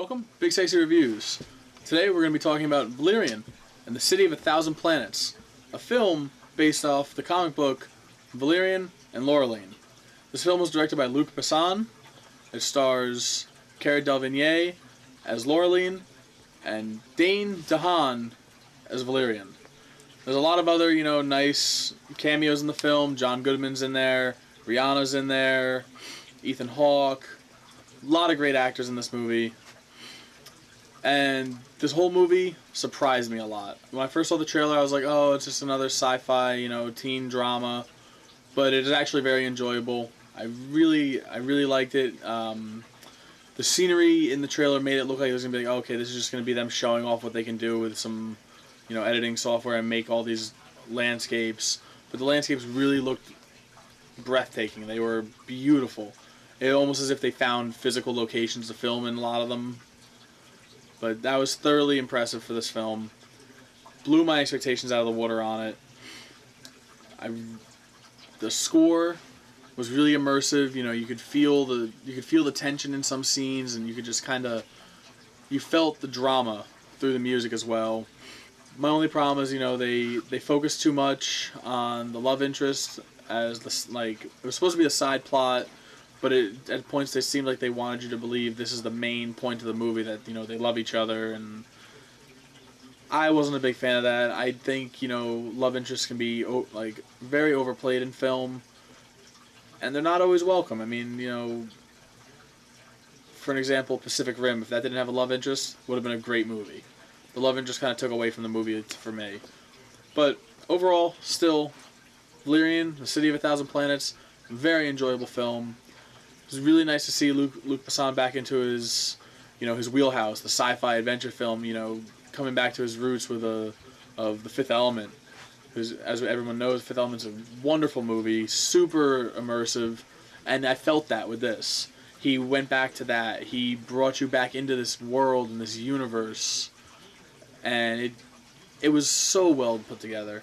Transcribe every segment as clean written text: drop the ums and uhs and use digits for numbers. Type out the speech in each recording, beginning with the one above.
welcome. Big Sexy Reviews. Today we're going to be talking about Valerian and the City of a Thousand Planets, a film based off the comic book Valerian and Laureline. This film was directed by Luc Besson. It stars Cara Delevingne as Laureline and Dane DeHaan as Valerian. There's a lot of other, nice cameos in the film. John Goodman's in there, Rihanna's in there, Ethan Hawke. A lot of great actors in this movie. And this whole movie surprised me a lot. When I first saw the trailer, I was like, oh, it's just another sci-fi, teen drama. But it is actually very enjoyable. I really liked it. The scenery in the trailer made it look like it was going to be like, okay, this is just going to be them showing off what they can do with some, editing software and make all these landscapes. But the landscapes really looked breathtaking. They were beautiful. It almost as if they found physical locations to film in a lot of them. But that was thoroughly impressive for this film. Blew my expectations out of the water on it. The score was really immersive. You could feel the tension in some scenes, and you could just you felt the drama through the music as well. My only problem is, they focused too much on the love interest as it was supposed to be a side plot, but at points they seemed like they wanted you to believe this is the main point of the movie, that they love each other, and I wasn't a big fan of that. I think love interests can be very overplayed in film, and they're not always welcome. I mean, for an example, Pacific Rim, if that didn't have a love interest, would have been a great movie. The love interest kind of took away from the movie for me. But overall, still, Valerian, the City of a Thousand Planets, very enjoyable film. It was really nice to see Luc Besson back into his, his wheelhouse, the sci-fi adventure film, coming back to his roots with of The Fifth Element. Because, as everyone knows, Fifth Element's a wonderful movie, super immersive, and I felt that with this. He went back to that. He brought you back into this world and this universe, and it was so well put together.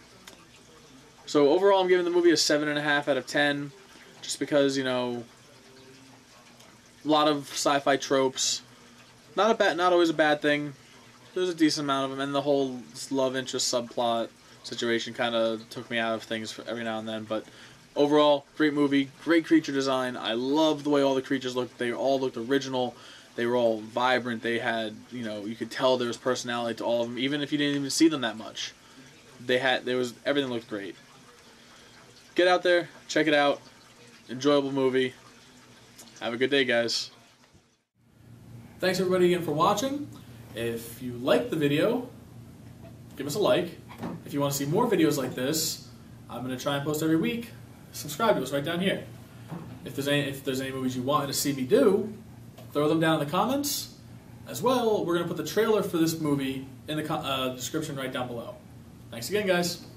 So overall, I'm giving the movie a 7.5 out of 10, just because, a lot of sci-fi tropes. Not always a bad thing. There's a decent amount of them, and the whole love interest subplot situation kind of took me out of things every now and then. But overall, great movie, great creature design. I love the way all the creatures looked. They all looked original. They were all vibrant. They had, you could tell there was personality to all of them, even if you didn't even see them that much. Everything looked great. Get out there, check it out. Enjoyable movie. Have a good day, guys. Thanks everybody again for watching. If you liked the video, give us a like. If you want to see more videos like this, I'm going to try and post every week. Subscribe to us right down here. If there's any movies you want to see me do, throw them down in the comments. As well, we're going to put the trailer for this movie in the description right down below. Thanks again, guys.